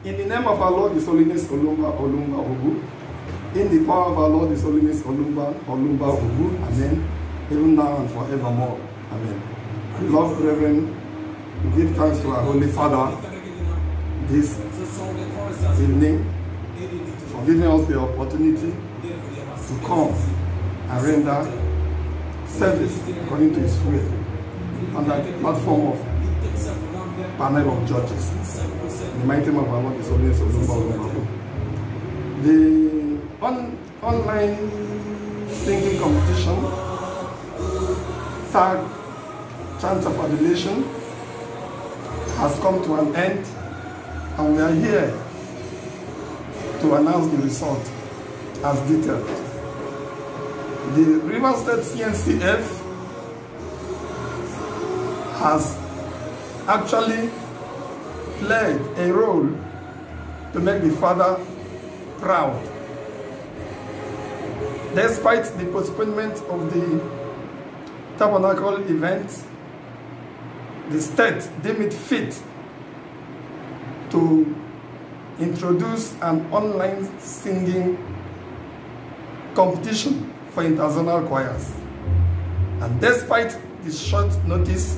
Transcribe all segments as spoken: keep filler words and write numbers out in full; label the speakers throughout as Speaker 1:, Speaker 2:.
Speaker 1: In the name of our Lord, His Holiness Olumba Olumba Ogu. In the power of our Lord, His Holiness Olumba Olumba Ogu. Amen. Even now and forevermore. Amen. Beloved brethren, we give thanks to our Holy Father this evening for giving us the opportunity to come and render service according to His will under the platform of panel of judges. In the mighty name of our Lord, His Holiness Olumba Olumba. The on, online singing competition, tag Chant of Adulation, has come to an end, and we are here to announce the result as detailed. The Rivers State C N C F has actually played a role to make the father proud. Despite the postponement of the tabernacle event, the state deemed it fit to introduce an online singing competition for interzonal choirs. And despite the short notice,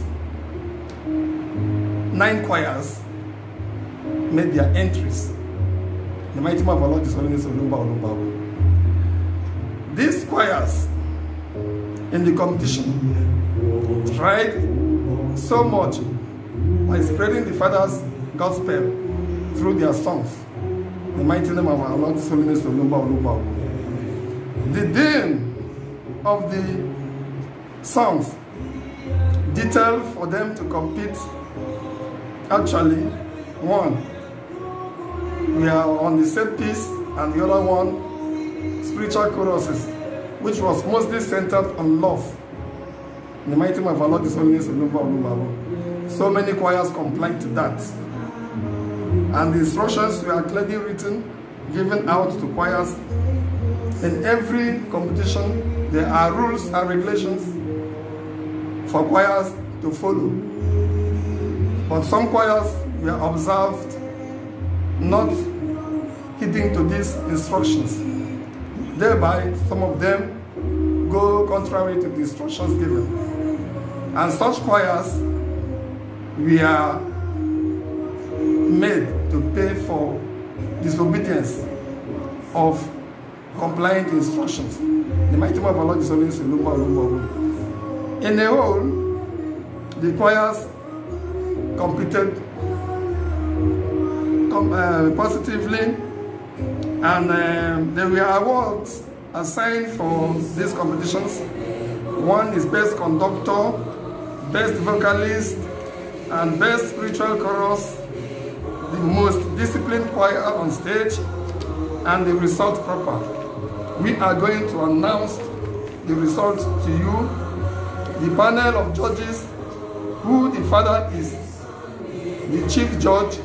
Speaker 1: nine choirs made their entries. The mighty name of our Lord, His Holiness Olumba Olumba. These choirs in the competition tried so much by spreading the Father's gospel through their songs. The mighty name of our Lord, His Holiness Olumba Olumba. The theme of the songs detailed for them to compete. Actually, one, we are on the set piece, and the other one, spiritual choruses, which was mostly centered on love. In the mighty name of our Lord, His Holiness Olumba Olumba. So many choirs complied to that. And the instructions were clearly written, given out to choirs. In every competition, there are rules and regulations for choirs to follow. But some choirs were observed not heeding to these instructions. Thereby, some of them go contrary to the instructions given. And such choirs were made to pay for disobedience of complying to instructions. The mighty name of our Lord is always Olumba Olumba. In the whole, the choirs competed com uh, positively, and uh, there were awards assigned for these competitions. One is Best Conductor, Best Vocalist, and Best Spiritual Chorus, the most disciplined choir on stage, and the result proper. We are going to announce the result to you. The panel of judges, who the father is the chief judge,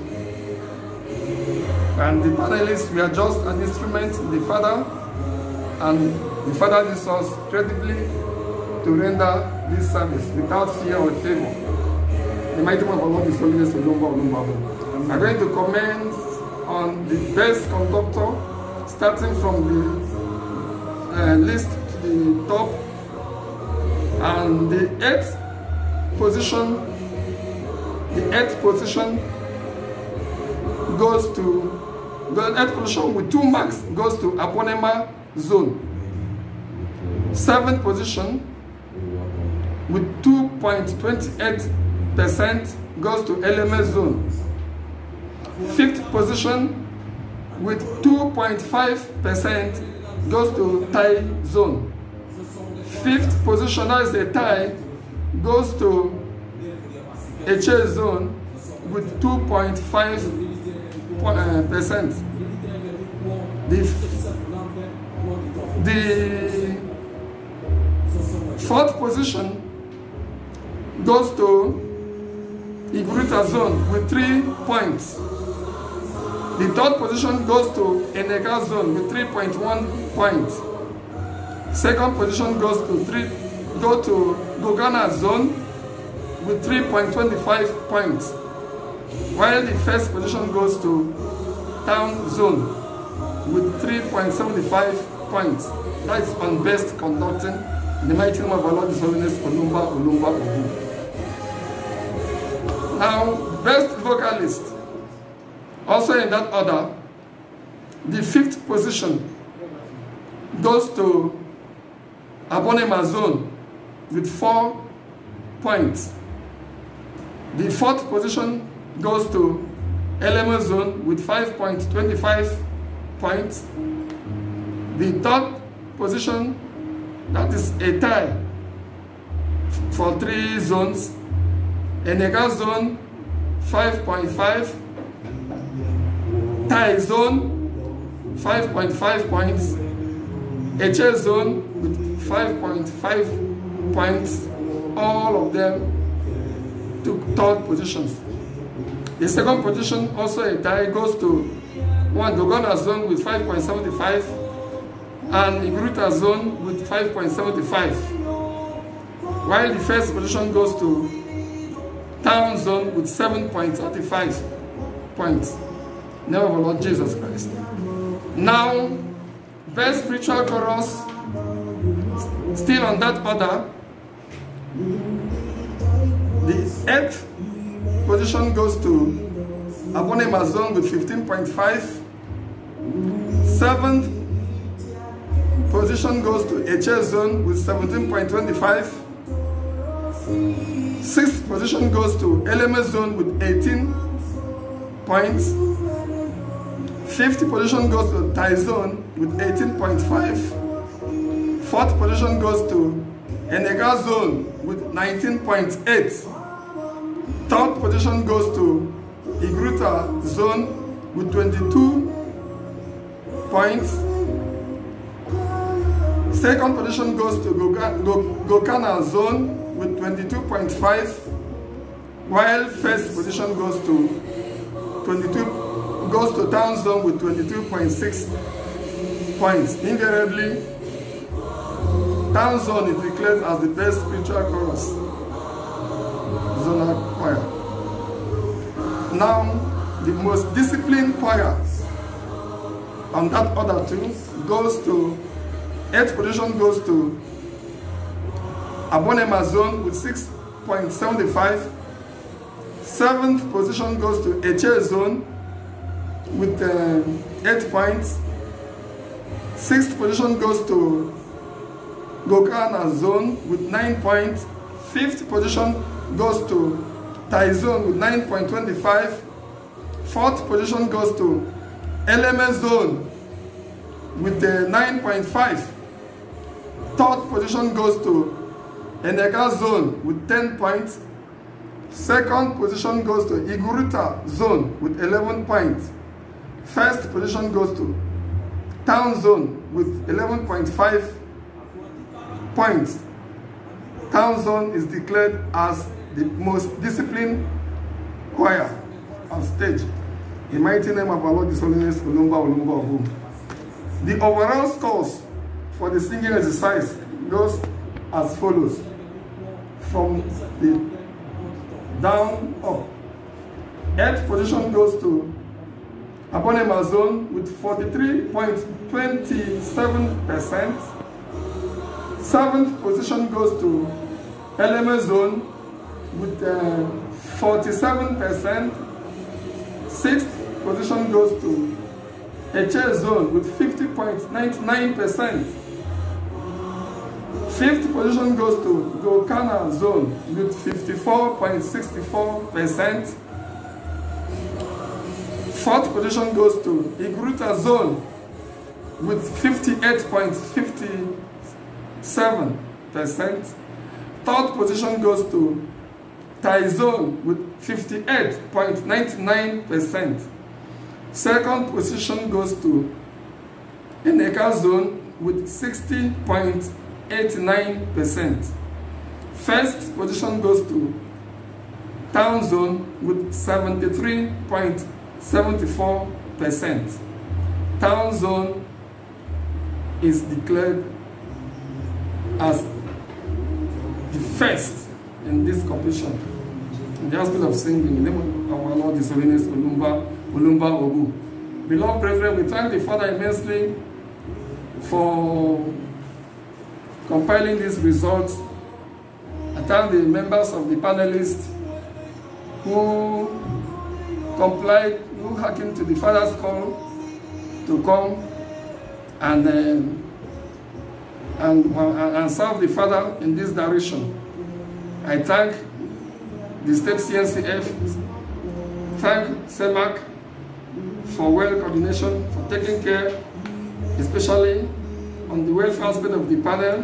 Speaker 1: and the panelists were just an instrument, the father, and the father is us credibly to render this service without fear or favor. The mighty name of our Lord is Holiness Olumba Olumba. I'm going to comment on the best conductor, starting from the uh, list to the top, and the eighth position, the eighth position goes to, the eighth position with two marks goes to Aponema Zone. Seventh position with two point two eight percent goes to L M S Zone. Fifth position with two point five percent goes to Thai Zone. Fifth position as a tie goes to H A Zone with two point five percent. The, the fourth position goes to Igruta Zone with three points. The third position goes to Enega Zone with three point one points. Second position goes to three, go to Gogana Zone with three point two five points. While the first position goes to town zone with three point seven five points. That is on best conducting in the mighty name of our Lord His Holiness Olumba Olumba Obu. Now, best vocalist, also in that order, the fifth position goes to Abonema Zone with four points. The fourth position goes to Eleme Zone with five point two five points. The third position, that is a tie for three zones. Enega Zone, five point five. Tai Zone, five point five points. Eche Zone with five point five points. All of them took third positions. The second position, also a tie, goes to one Dogona Zone with five point seven five and Igruta Zone with five point seven five. While the first position goes to Town Zone with seven point three five points. Name of our Lord Jesus Christ. Now, best spiritual chorus, still on that order. The eighth position goes to Abonema Zone with fifteen point five. Seventh position goes to Eche Zone with seventeen point two five. Sixth position goes to Eleme Zone with eighteen points. Fifth position goes to Tai Zone with eighteen point five. Fourth position goes to Enega Zone with nineteen point eight. Third position goes to Igruta Zone with twenty-two points. Second position goes to Gokana Zone with twenty-two point five, while first position goes to twenty-two goes to Town Zone with twenty-two point six points. Invariably, Town Zone is declared as the best spiritual chorus zonal choir. Now, the most disciplined choir on that order too goes to eighth position goes to Abonema Zone with six point seven five. Seventh position goes to Eche Zone with uh, eight points. Sixth position goes to Gokana Zone with nine points. Fifth position goes to Tai Zone with nine point two five. Fourth position goes to Eleme Zone with uh, nine point five. Third position goes to Enega Zone with ten points. Second position goes to Igruta Zone with eleven points. First position goes to Town Zone with eleven point five points. Town Zone is declared as the most disciplined choir on stage. In the mighty name of our Lord His Holiness Olumba Olumba Obu. The overall scores for the singing exercise goes as follows. From the down up. Eighth position goes to Abonema Zone with forty-three point two seven percent. Seventh position goes to Eleme Zone with uh, forty-seven percent. Sixth position goes to Eche Zone with fifty point nine nine percent. Fifth position goes to Gokana Zone with fifty-four point six four percent. Fourth position goes to Igruta Zone with fifty-eight point five seven percent. Third position goes to Tai Zone with fifty-eight point nine nine percent. Second position goes to Enega Zone with sixty point eight nine percent. First position goes to Town Zone with seventy-three point seven four percent. Town Zone is declared as the first in this competition. In the aspect of singing, in the name of our Lord His Holiness Olumba Olumba Obu. Beloved brethren, we thank the Father immensely for compiling these results. I thank the members of the panelists who complied, who hearkened to the Father's call to come and, um, and, uh, and serve the Father in this direction. I thank the State C N C F, thank C E M A C for well coordination, for taking care, especially on the welfare aspect of the panel.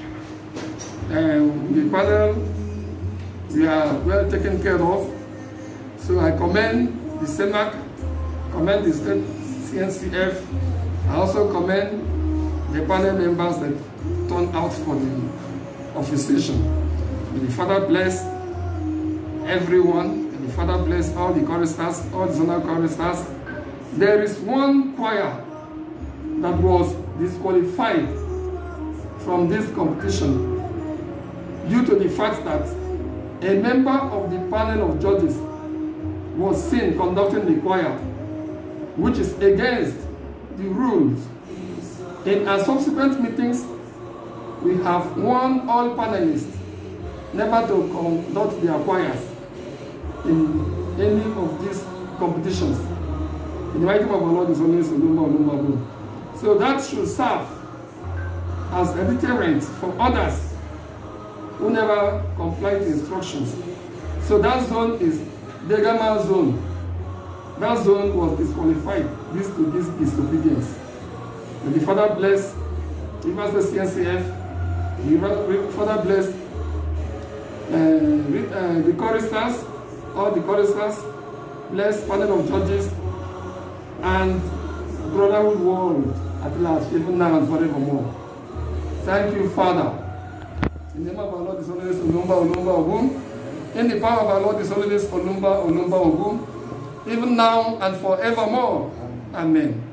Speaker 1: Um, the panel, we are well taken care of. So I commend the C E M A C, commend the State C N C F. I also commend the panel members that turned out for the officiation. May the Father bless everyone. May the Father bless all the choristers, all the zonal choristers. There is one choir that was disqualified from this competition due to the fact that a member of the panel of judges was seen conducting the choir, which is against the rules. In our subsequent meetings, we have warned all panelists never to conduct their choirs in any of these competitions. In the mighty name of our Lord is always Olumba Olumba Boom. So that should serve as a deterrent for others who never comply to instructions. So that zone is Degama zone. That zone was disqualified due to this disobedience. May the Father bless Rivers the C N C F, the Father bless uh, uh, the choristers, all the choristers, bless panel of judges, and brotherhood world at last, even now and forevermore. Thank you, Father. In the name of our Lord, is Holiness Olumba Olumba Ogum. In the power of our Lord, is Holiness Olumba Olumba Ogum. Even now and forevermore. Amen.